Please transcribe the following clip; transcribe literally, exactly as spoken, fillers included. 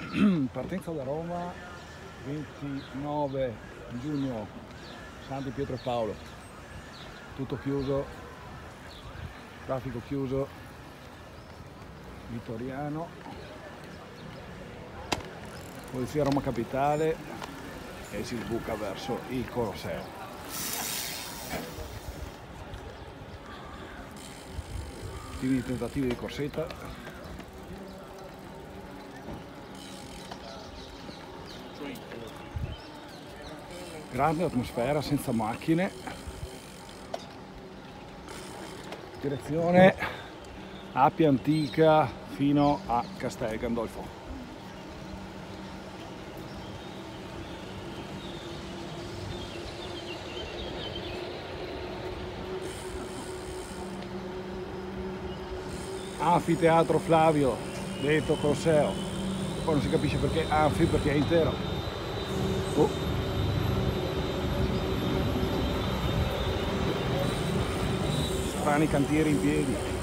Partenza da Roma, ventinove giugno, San Di Pietro e Paolo, tutto chiuso, traffico chiuso, Vittoriano, polizia Roma Capitale e si sbuca verso il Colosseo. Ultimi tentativi di corsetta. Grande atmosfera, senza macchine, direzione Appia Antica fino a Castel Gandolfo. Anfiteatro Flavio, detto Colosseo, poi non si capisce perché Anfi, perché è intero. Oh. Strani cantieri in piedi.